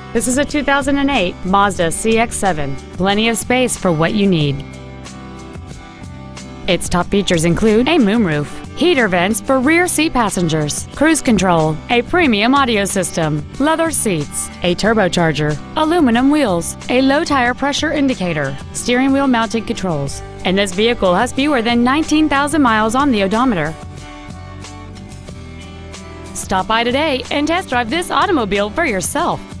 This is a 2008 Mazda CX-7. Plenty of space for what you need. Its top features include a moonroof, heater vents for rear seat passengers, cruise control, a premium audio system, leather seats, a turbocharger, aluminum wheels, a low tire pressure indicator, steering wheel mounted controls, and this vehicle has fewer than 19,000 miles on the odometer. Stop by today and test drive this automobile for yourself.